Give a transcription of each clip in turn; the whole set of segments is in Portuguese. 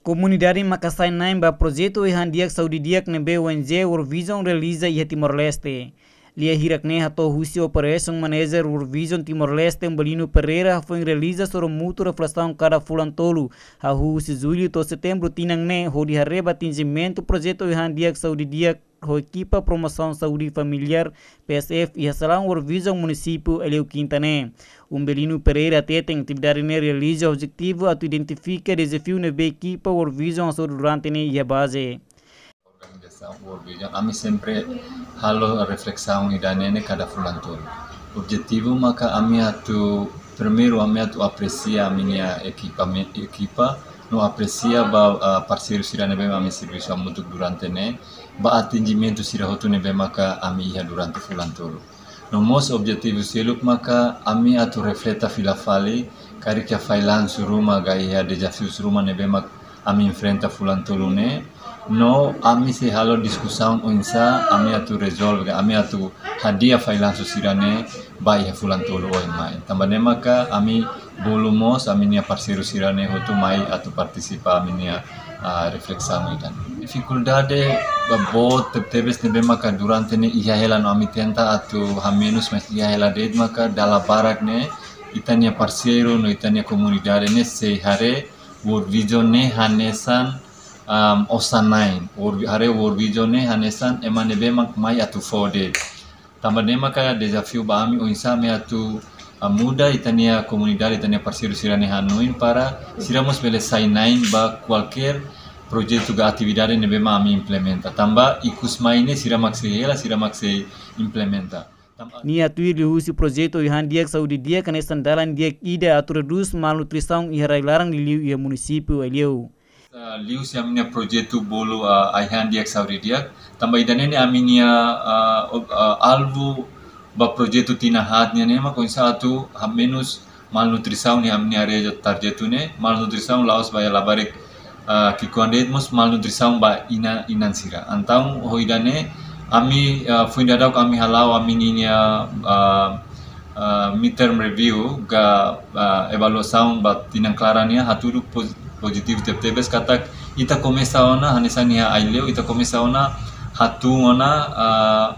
Comunidade Makassai Naimba projeto Ihandiak Saudi Diak nebe ONG World Vision realiza ia Timor Leste. Lia hirakne hato husi operation manager World Vision Timor Leste Balino Pereira foi realiza sobre mutu reflexão cada fulan tolu. Ha husi julho to setembro tinangne hodi hareba atingimento projeto Ihandiak Saudi Diak ho equipa promoção saúde familiar PSF e Salão World Vision município Eleu Quintane. Belino Pereira tem atividade ne realiza objetivo a identifica desafio na equipa World Vision durante ne ia base. Organização World Vision kami sempre halo reflexão idanene cada fulan todo. Objetivo maka ami atu primeiro ami atu aprecia a minha equipa no aprecia ba parceiro sirane be ami serviço muito durante ne ba atendimento sirahotu ne be maka ami ia durante fulan todo. No most objetivo seluk maka ami atu refleta filafali kari kia failan suruma gaya desafio suruma nebe mak ami enfrenta fulan tolune no ami se halo discussão onsa ami atu resolve ami atu hadia failan susirane bai fulan tolu oi mai tambane maka ami bolumos ami nia parceiro sirane hotu mai atu participa ami nia reflexão idan dificuldade babot tebes nebe maka durante ne ia hela no ami tenta atu hamenus mas ia hela ded maka dala barak ne itania parceiro no itania comunidade ne se hare World Vision ne hanesan osanain hare World Vision ne hanesan ema nebe mak mai atu fode tambane maka desafio ba ami oinsa me atu muda itania comunidade itania parceiro sirane hanuin para siramos bele sainain ba qualquer projeto ga atividade nebe ma ami implementa tamba ikus maine siramak se implementa Nia tuir lihusi projeto Ihandiak Saudi Diak kanesan dalan diak ida atu redus malnutrição e larang di liu ia município Eliu. Liu si aminia projeto bolu Ihandiak Saudi Diak tamba idanene aminia alvo ba projeto tinahatnya ne ma koinsa atu menos malnutrição ni aminia reja targetune malnutrição laos ba labarek kikuandet mos malnutrição ba inan sira antang hoidane ami fundadau kami halau ami ninya midterm review ga evaluação ba tinang clarania haturu positif tebes katak ita começa ona hanesania aileu ita começa ona hatu ona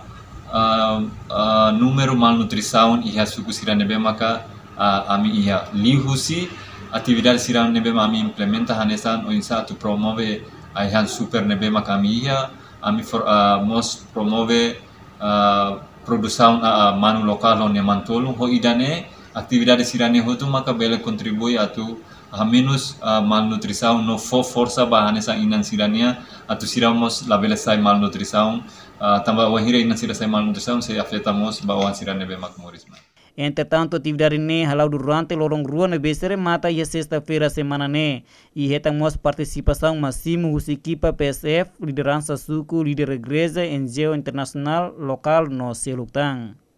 número malnutrição iha suku sirane be maka ami iha lihusi atividade sirane nebe ami implementa hanesan oinsa tu promove aihan super nebe maka ami iha ami mos promove produção manu lokal on mantolung ho idane atividade sirane hotu maka bele contribui atu menos malnutrição no força ba hanesan inan sirania atu siramos la bele sai malnutrição tambah wahira inan sira sai malnutrição se afetamos ba wan sirane be mak morisma. Entretanto, atividade ne halau durante lorong rua ne besere mata ia sexta-feira semana ne. E retamos participação máxima us equipa PSF, liderança suku, líder igreja, NGO internacional, local no Selutang.